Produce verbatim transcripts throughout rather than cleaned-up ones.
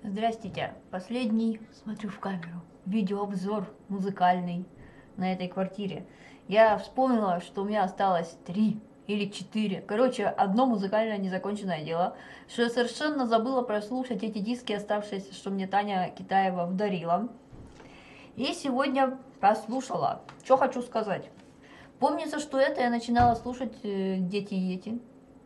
Здрасте, последний, смотрю в камеру, видеообзор музыкальный на этой квартире. Я вспомнила, что у меня осталось три или четыре, короче, одно музыкальное незаконченное дело, что я совершенно забыла прослушать эти диски, оставшиеся, что мне Таня Китаева вдарила. И сегодня послушала. Что хочу сказать. Помнится, что это я начинала слушать э, «Дети Йети».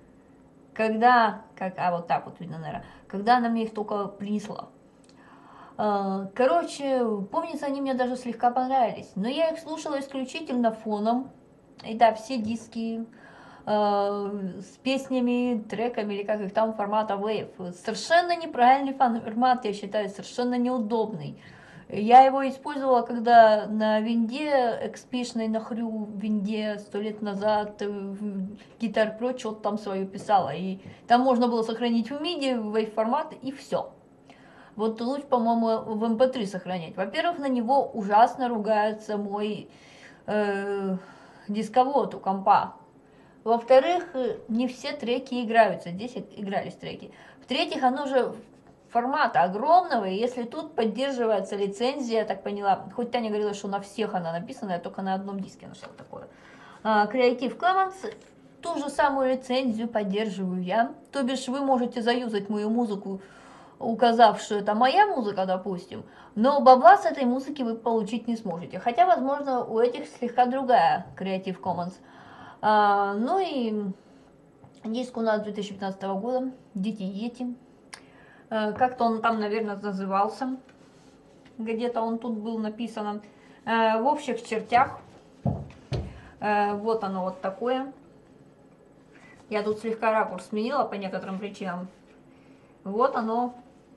Когда, как, а вот так вот видно, наверное, когда она мне их только принесла. Короче, помнится, они мне даже слегка понравились, но я их слушала исключительно фоном. И да, все диски э, с песнями, треками, или как их там, формата Wave. Совершенно неправильный формат, я считаю, совершенно неудобный. Я его использовала, когда на винде, экспишной на хрю винде сто лет назад Guitar Pro что-то там свое писала. И там можно было сохранить в миди, в Wave формат и все. Вот лучше, по-моему, в эм пэ три сохранять. Во-первых, на него ужасно ругается мой э, дисковод у компа. Во-вторых, не все треки играются. Здесь игрались треки. В-третьих, оно же формата огромного, и если тут поддерживается лицензия, я так поняла, хоть Таня говорила, что на всех она написана, я только на одном диске нашла такое. Creative Commons, ту же самую лицензию поддерживаю я. То бишь вы можете заюзать мою музыку, указав, что это моя музыка, допустим, но бабла с этой музыки вы получить не сможете. Хотя, возможно, у этих слегка другая Creative Commons. А, ну и диск у нас две тысячи пятнадцатого года, Дети Йети. А, как-то он там, наверное, назывался. Где-то он тут был написан. А, в общих чертях. А, вот оно вот такое. Я тут слегка ракурс сменила по некоторым причинам. Вот оно.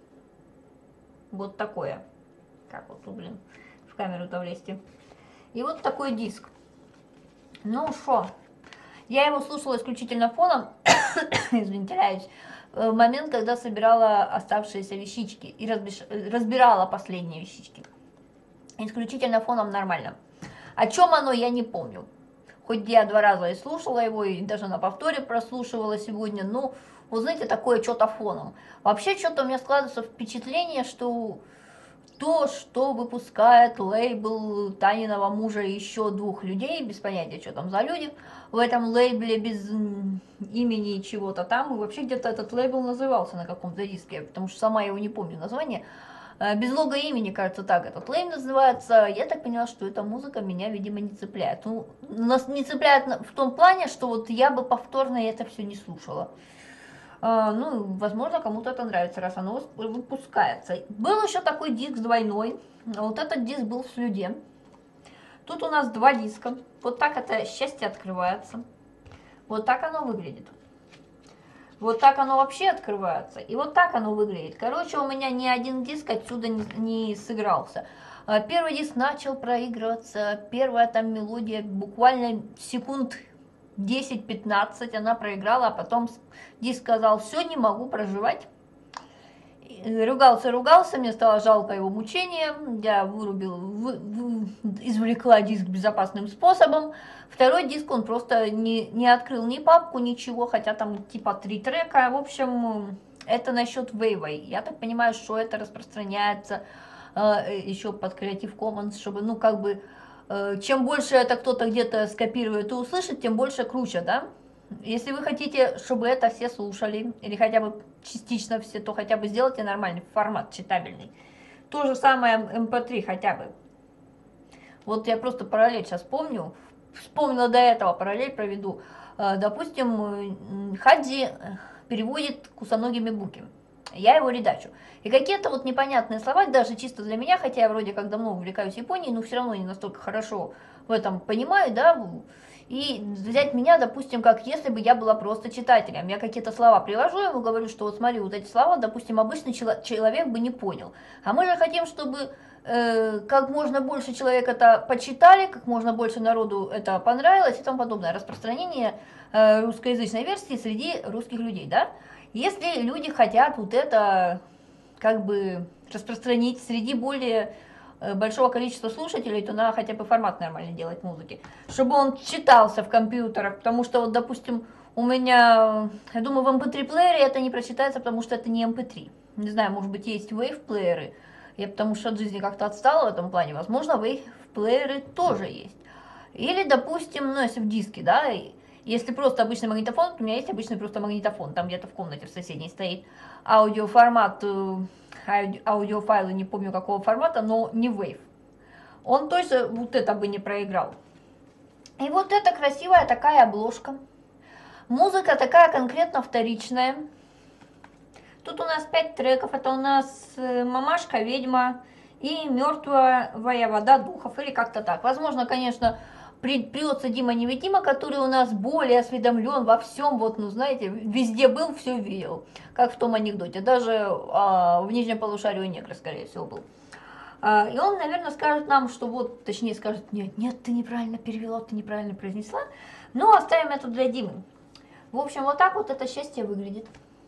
Вот такое. Как вот тут, блин, в камеру-то влезти. И вот такой диск. Ну что, я его слушала исключительно фоном, извините, ляюсь, в момент, когда собирала оставшиеся вещички и разбиш... разбирала последние вещички. Исключительно фоном нормально. О чем оно, я не помню. Хоть я два раза и слушала его, и даже на повторе прослушивала сегодня, но, вы знаете, такое что-то фоном. Вообще, что-то у меня складывается впечатление, что то, что выпускает лейбл Таниного мужа и еще двух людей, без понятия, что там за люди, в этом лейбле без имени и чего-то там, и вообще где-то этот лейбл назывался на каком-то диске, потому что сама его не помню название. Без лога имени, кажется, так этот лейбл называется. Я так поняла, что эта музыка меня, видимо, не цепляет. Ну, нас не цепляет в том плане, что вот я бы повторно это все не слушала. Uh, ну, возможно, кому-то это нравится, раз оно выпускается. Был еще такой диск двойной. Вот этот диск был в слюде. Тут у нас два диска. Вот так это счастье открывается. Вот так оно выглядит. Вот так оно вообще открывается. И вот так оно выглядит. Короче, у меня ни один диск отсюда не, не сыгрался. Первый диск начал проигрываться. Первая там мелодия буквально секунд десять-пятнадцать она проиграла, а потом диск сказал: все, не могу проживать. Ругался, ругался, мне стало жалко его мучения, я вырубил, вы, вы, извлекла диск безопасным способом. Второй диск он просто не, не открыл ни папку, ничего, хотя там типа три трека. В общем, это насчет вейва. Я так понимаю, что это распространяется э, еще под Creative Commons, чтобы, ну, как бы, чем больше это кто-то где-то скопирует и услышит, тем больше круче, да? Если вы хотите, чтобы это все слушали, или хотя бы частично все, то хотя бы сделайте нормальный формат, читабельный. То же самое эм пэ три хотя бы. Вот я просто параллель сейчас помню, вспомнила до этого, параллель проведу. Допустим, Хадзи переводит кусоногими буки. Я его редачу. И какие-то вот непонятные слова, даже чисто для меня, хотя я вроде как давно увлекаюсь Японией, но все равно не настолько хорошо в этом понимаю, да, и взять меня, допустим, как если бы я была просто читателем. Я какие-то слова привожу, ему говорю, что вот смотри, вот эти слова, допустим, обычный человек бы не понял. А мы же хотим, чтобы э, как можно больше человек это почитали, как можно больше народу это понравилось и тому подобное. Распространение э, русскоязычной версии среди русских людей, да. Если люди хотят вот это как бы распространить среди более большого количества слушателей, то надо хотя бы формат нормально делать музыки, чтобы он читался в компьютерах, потому что вот, допустим, у меня, я думаю, в эм пэ три плеере это не прочитается, потому что это не эм пэ три. Не знаю, может быть, есть wave-плееры. Я потому что от жизни как-то отстала в этом плане. Возможно, wave-плееры тоже есть. Или, допустим, ну, если в диске, да, если просто обычный магнитофон, то у меня есть обычный просто магнитофон, там где-то в комнате в соседней стоит. Аудиоформат, ауди, аудиофайлы, не помню какого формата, но не wave. Он точно вот это бы не проиграл. И вот эта красивая такая обложка. Музыка такая конкретно вторичная. Тут у нас пять треков. Это у нас «Мамашка ведьма» и «Мертвая вода духов», или как-то так. Возможно, конечно, придется Дима-невидима, который у нас более осведомлен во всем, вот, ну, знаете, везде был, все видел, как в том анекдоте. Даже а, в нижнем полушарии у негра, скорее всего, был. А, и он, наверное, скажет нам, что вот, точнее, скажет: нет, нет, ты неправильно перевела, ты неправильно произнесла. Но оставим это для Димы. В общем, вот так вот это счастье выглядит.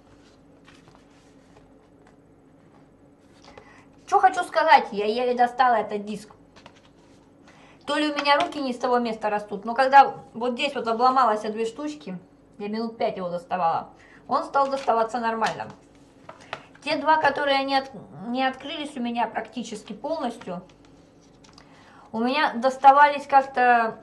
Что хочу сказать, я еле достала этот диск. То ли у меня руки не с того места растут, но когда вот здесь вот обломалось две штучки, я минут пять его доставала, он стал доставаться нормально. Те два, которые не, от, не открылись у меня практически полностью, у меня доставались как-то,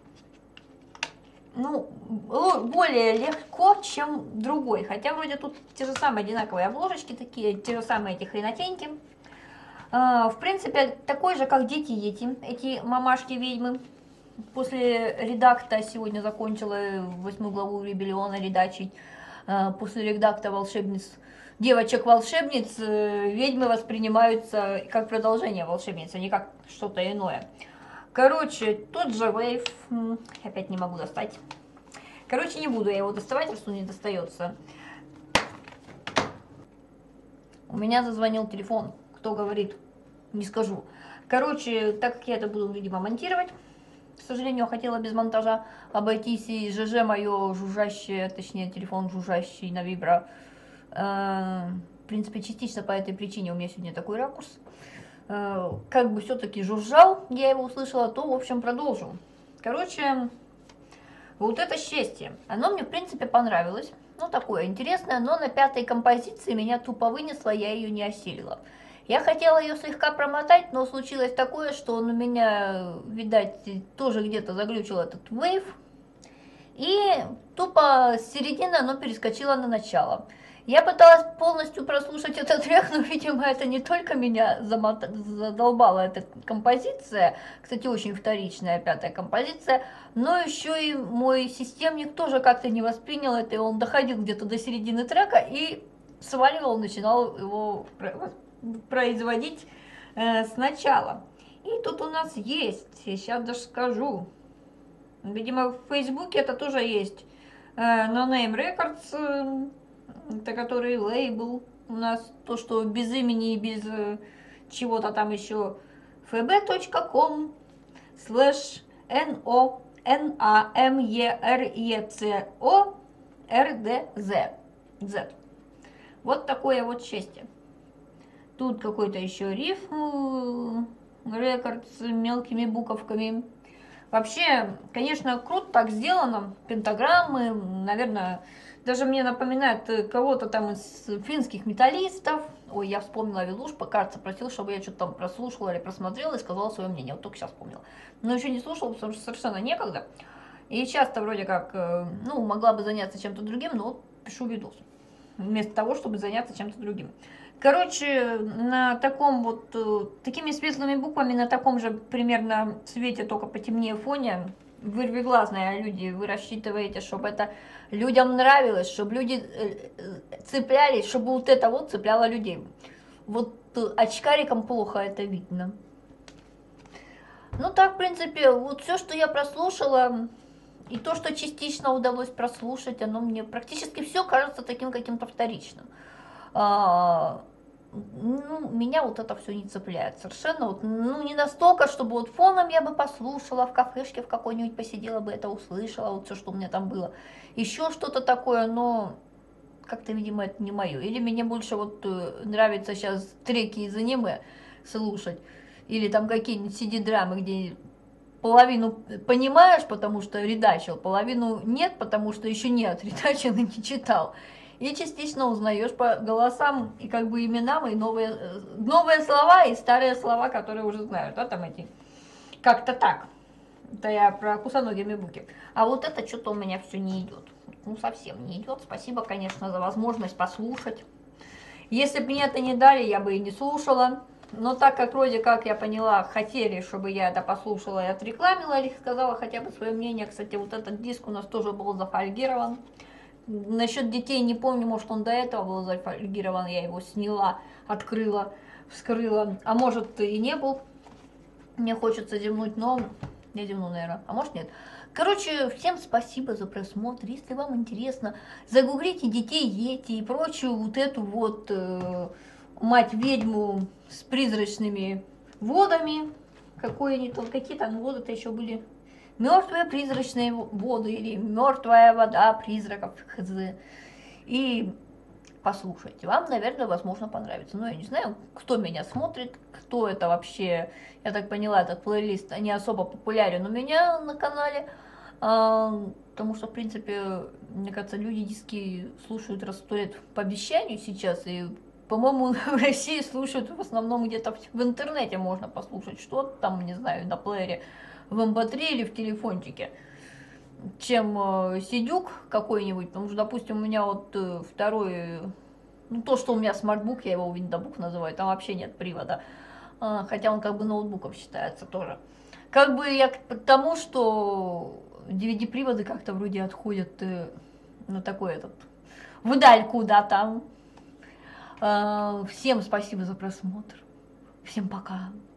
ну, более легко, чем другой. Хотя вроде тут те же самые одинаковые обложечки такие, те же самые эти хренотеньки. В принципе, такой же, как дети Йети, эти мамашки-ведьмы. После редакта сегодня закончила восьмую главу Ребелиона редачить. После редакта волшебниц, девочек-волшебниц, ведьмы воспринимаются как продолжение волшебницы, а не как что-то иное. Короче, тот же Wave, опять не могу достать. Короче, не буду я его доставать, раз он не достается. У меня зазвонил телефон. Кто говорит, не скажу. Короче, так как я это буду, видимо, монтировать, к сожалению, хотела без монтажа обойтись, и ЖЖ мое жужжащее, точнее, телефон жужжащий на вибро. Э, в принципе, частично по этой причине у меня сегодня такой ракурс. Э, как бы все-таки жужжал, я его услышала, то, в общем, продолжу. Короче, вот это счастье. Оно мне, в принципе, понравилось. Ну, такое интересное, но на пятой композиции меня тупо вынесло, я ее не осилила. Я хотела ее слегка промотать, но случилось такое, что он у меня, видать, тоже где-то заглючил этот wave. И тупо с середины оно перескочило на начало. Я пыталась полностью прослушать этот трек, но, видимо, это не только меня задолбала эта композиция, кстати, очень вторичная пятая композиция, но еще и мой системник тоже как-то не воспринял это, и он доходил где-то до середины трека и сваливал, начинал его производить э, сначала. И тут у нас есть, я сейчас даже скажу, видимо, в Фейсбуке это тоже есть, э, No Name Records, э, это который лейбл у нас, то, что без имени и без э, чего-то там еще, fb.com слэш no namerco rdz. Вот такое вот счастье. Тут какой-то еще риф, рекорд с мелкими буковками. Вообще, конечно, круто так сделано. Пентаграммы, наверное, даже мне напоминает кого-то там из финских металлистов. Ой, я вспомнила Вилуш, кажется, просил, чтобы я что-то там прослушала или просмотрела и сказала свое мнение. Вот только сейчас вспомнила. Но еще не слушала, потому что совершенно некогда. И часто вроде как, ну, могла бы заняться чем-то другим, но вот пишу видос. Вместо того, чтобы заняться чем-то другим. Короче, на таком вот, такими светлыми буквами, на таком же примерно цвете, только потемнее фоне, вырвиглазные люди, вы рассчитываете, чтобы это людям нравилось, чтобы люди цеплялись, чтобы вот это вот цепляло людей. Вот очкарикам плохо это видно. Ну так, в принципе, вот все, что я прослушала, и то, что частично удалось прослушать, оно мне практически все кажется таким каким-то вторичным. А, ну, меня вот это все не цепляет совершенно, вот, ну, не настолько, чтобы вот фоном я бы послушала, в кафешке в какой-нибудь посидела бы, это услышала, вот все, что у меня там было, еще что-то такое, но как-то, видимо, это не мое. Или мне больше вот нравится сейчас треки из аниме слушать, или там какие-нибудь си ди-драмы, где половину понимаешь, потому что редачил, половину нет, потому что еще нет, редачил и не читал. И частично узнаешь по голосам и как бы именам, и новые, новые слова, и старые слова, которые уже знаешь, да, там эти. Как-то так. Это я про кусоногие мибуки. А вот это что-то у меня все не идет. Ну, совсем не идет. Спасибо, конечно, за возможность послушать. Если бы мне это не дали, я бы и не слушала. Но так как вроде как я поняла, хотели, чтобы я это послушала и отрекламила, или сказала хотя бы свое мнение. Кстати, вот этот диск у нас тоже был зафольгирован. Насчет детей не помню, может он до этого был зафольгирован, я его сняла, открыла, вскрыла. А может и не был. Мне хочется зевнуть, но я зевну, наверное. А может нет. Короче, всем спасибо за просмотр. Если вам интересно, загуглите детей Йети и прочую вот эту вот э, мать-ведьму с призрачными водами. Какие они там, какие там воды-то еще были? Мертвые призрачные воды или мертвая вода призраков. Хз. И послушайте. Вам, наверное, возможно, понравится. Но я не знаю, кто меня смотрит, кто это вообще. Я так поняла, этот плейлист не особо популярен у меня на канале. А, потому что, в принципе, мне кажется, люди диски слушают раз сто лет по обещанию сейчас. И, по-моему, в России слушают в основном где-то в интернете можно послушать что-то там, не знаю, на плеере, в эм пэ три или в телефончике, чем э, сидюк какой-нибудь, потому что, допустим, у меня вот э, второй, ну то, что у меня смартбук, я его виндобук называю, там вообще нет привода, а, хотя он как бы ноутбуком считается тоже. Как бы я к тому, что ди ви ди-приводы как-то вроде отходят э, на такой этот, вдаль куда-то. Э, всем спасибо за просмотр, всем пока.